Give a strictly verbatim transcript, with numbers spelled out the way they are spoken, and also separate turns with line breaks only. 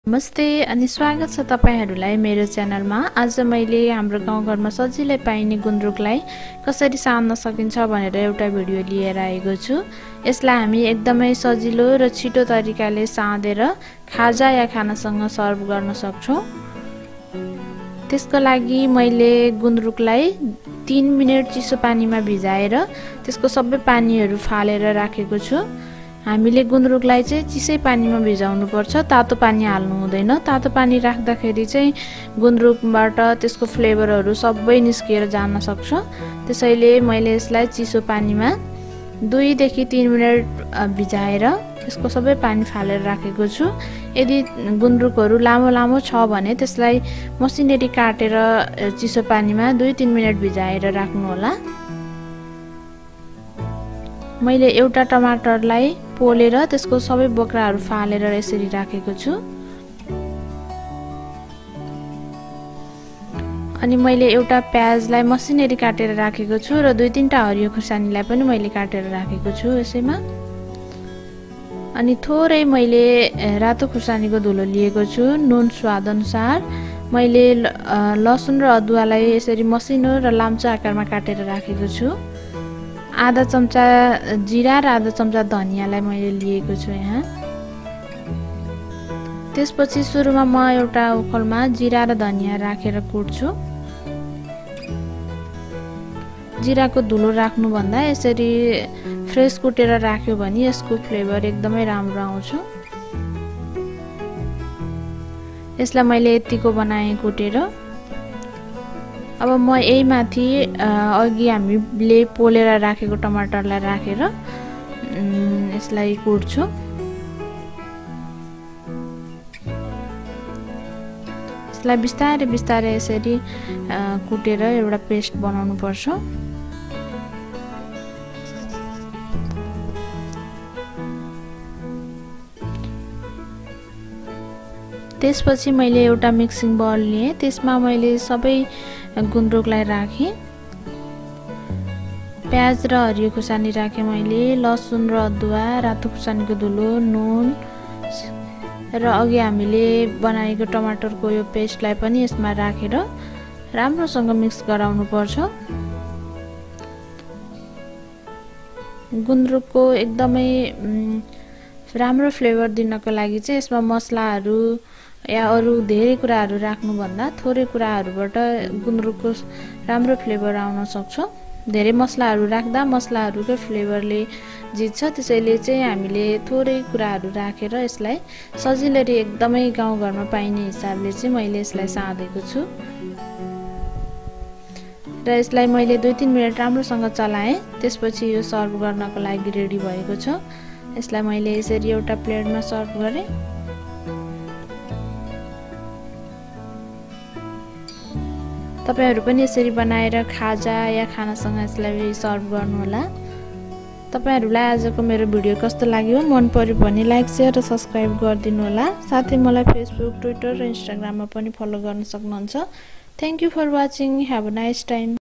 नमस्ते अनि स्वागत छ तपाईहरुलाई मेरो च्यानलमा। आज मैले हाम्रो गाउँघरमा सजिलै पाइने गुन्द्रुकलाई कसरी सार्न सकिन्छ भनेर एउटा भिडियो लिएर आएको छु। यसलाई हामी एकदमै सजिलो र छिटो तरिकाले साँदेर खाजा या खानासँग सर्भ गर्न सक्छौं। त्यसको लागि मैले गुन्द्रुकलाई तीन मिनेट चिसो पानीमा भिजाएर त्यसको सबै पानीहरु फालेर राखेको छु। हामीले गुन्द्रुकलाई चाहिँ चिसै पानीमा भिजाउनु पर्छ, तातो पानी हाल्नु हुँदैन। तातो पानी राख्दाखेरि चाहिँ गुन्द्रुकबाट त्यसको फ्लेभरहरु सबै निस्किएर जान सक्छ। त्यसैले मैले यसलाई चिसो पानीमा दुई देखि तीन मिनेट भिजाएर त्यसको सबै पानी फालेर राखेको छु। यदि गुन्द्रुकहरु लामो लामो छ भने त्यसलाई मसिनरी काटेर चिसो पानीमा दुई तीन मिनेट भिजाएर राख्नु होला। मैले एउटा टमाटरलाई पोलेर त्यसको सबै बोक्राहरु फालेर यसरी राखेको छु। अनि मैले एउटा प्याजलाई मसिनरी काटेर राखेको छु र दुई तीनटा हरियो खुर्सानीलाई पनि मैले काटेर राखेको छु यसैमा। अनि थोरै मैले रातो खुर्सानीको धुलो लिएको छु। नुन स्वाद अनुसार मैले लसुन र अदुवालाई यसरी मसिनो र लाम्चो आकारमा काटेर राखेको छु। आधा चम्चा जीरा र आधा चम्चा धनियालाई मैले लिएको छु यहाँ। त्यसपछि सुरुमा म एउटा उखलमा जीरा र धनिया राखेर कुट्छु। जीराको धुलो राख्नु भन्दा यसरी फ्रेश कुटेर राख्यो भने यसको फ्लेभर एकदमै राम्रो आउँछ। यसलाई मैले यतिको बनाए कुटेर। अब म यही माथि अघि हामीले पोलेर राखेको टमाटरलाई राखेर यसलाई कुट्छु। यसलाई बिस्तारै बिस्तारै यसरी कुटेर एउटा पेस्ट बनाउनु पर्छ। त्यसपछि मैले एउटा मिक्सिङ बाउल लिए, त्यसमा मैले सबै गुन्द्रुकलाई राखे। प्याज र हरियो खुर्सानी राखे मैले, लसुन र अदुवा, रातो खुर्सानीको धुलो, नुन र अघि हामीले बनाएको टमाटरको यो पेस्टलाई पनि यसमा राखेर राम्रोसँग मिक्स गराउनु पर्छ। गुन्द्रुकको एकदमै राम्रो फ्लेभर दिनको लागि चाहिँ यसमा मसलाहरु या अरु धेरै कुराहरु राख्नु भन्दा थोरै कुराहरुबाट गुन्द्रुकको राम्रो फ्लेभर आउन सक्छ। धेरै मसलाहरु राख्दा मसलाहरुको फ्लेभरले जित्छ। त्यसैले चाहिँ हामीले थोरै कुराहरु राखेर यसलाई सजिलैले एकदमै गाउँघरमा पाइने हिसाबले चाहिँ मैले यसलाई साँदेको छु। र यसलाई मैले दुई तीन मिनेट राम्रोसँग चलाए। त्यसपछि यो सर्भ गर्नको लागि रेडी भएको छ। यसलाई मैले यसरी एउटा प्लेटमा सर्भ गरे। तपाईहरु पनि यसरी बनाएर खाजा या खानासँग यसलाई सर्भ गर्नु होला। तपाईहरुलाई आजको मेरो भिडियो कस्तो लाग्यो? मन पर्यो भने लाइक, शेयर र सब्स्क्राइब गरिदिनु होला। साथै मलाई फेसबुक, ट्विटर र इन्स्टाग्राममा पनि फलो गर्न सक्नुहुन्छ। Thank you for watching. Have a nice time.